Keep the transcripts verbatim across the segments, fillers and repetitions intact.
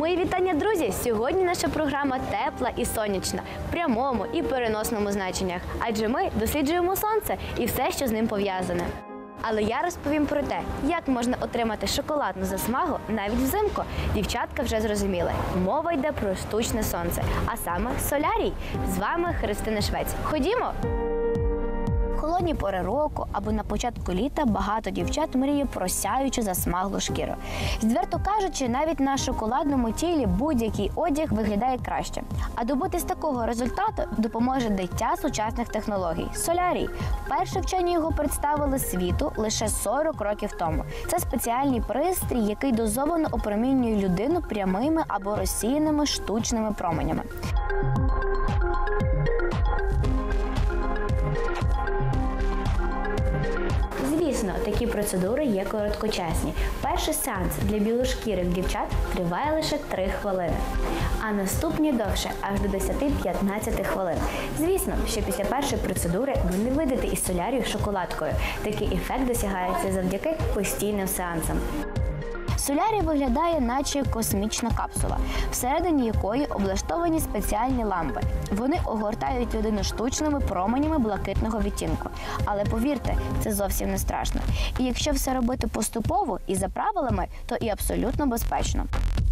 Мої вітання, друзі! Сьогодні наша програма тепла і сонячна, в прямому і переносному значеннях. Адже ми досліджуємо сонце і все, що з ним пов'язане. Але я розповім про те, як можна отримати шоколадну засмагу навіть взимку. Дівчатка вже зрозуміли. Мова йде про штучне сонце, а саме солярій. З вами Христина Швець. Ходімо! В холодні пори року або на початку літа багато дівчат мріє про сяючу засмаглу шкіру. Відверто кажучи, навіть на шоколадному тілі будь-який одяг виглядає краще. А добитись такого результату допоможе дитя сучасних технологій – солярій. Вперше вчені його представили світу лише сорок років тому. Це спеціальний пристрій, який дозовано опромінює людину прямими або розсіяними штучними променями. Звісно, такі процедури є короткочасні. Перший сеанс для білошкірих дівчат триває лише три хвилини, а наступні довше – аж до десяти-п'ятнадцяти хвилин. Звісно, що після першої процедури ви не вийдете із солярію шоколадкою. Такий ефект досягається завдяки постійним сеансам. Солярій виглядає наче космічна капсула, всередині якої облаштовані спеціальні лампи. Вони огортають людину штучними променями блакитного відтінку. Але повірте, це зовсім не страшно. І якщо все робити поступово і за правилами, то і абсолютно безпечно.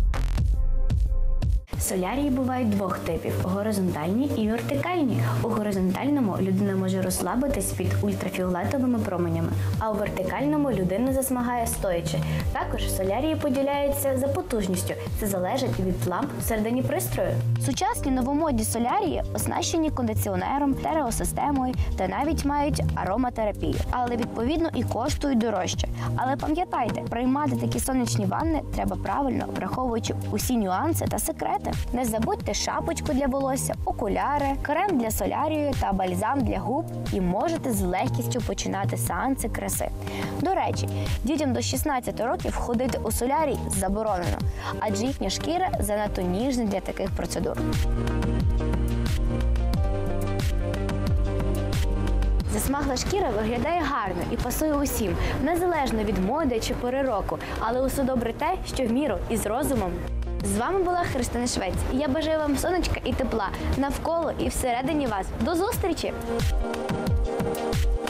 Солярії бувають двох типів – горизонтальні і вертикальні. У горизонтальному людина може розслабитись під ультрафіолетовими променями, а у вертикальному людина засмагає стоячи. Також солярії поділяються за потужністю. Це залежить від ламп всередині пристрою. Сучасні новомодні солярії оснащені кондиціонером, стереосистемою та навіть мають ароматерапію. Але відповідно і коштують дорожче. Але пам'ятайте, приймати такі сонячні ванни треба правильно, враховуючи усі нюанси та секрети. Не забудьте шапочку для волосся, окуляри, крем для солярію та бальзам для губ і можете з легкістю починати сеанси краси. До речі, дітям до шістнадцяти років ходити у солярій заборонено, адже їхня шкіра занадто ніжна для таких процедур. Засмагла шкіра виглядає гарно і пасує усім, незалежно від моди чи пори року. Але усе добре те, що в міру і з розумом. З вами була Христина Швець. Я бажаю вам сонечка і тепла навколо і всередині вас. До зустрічі!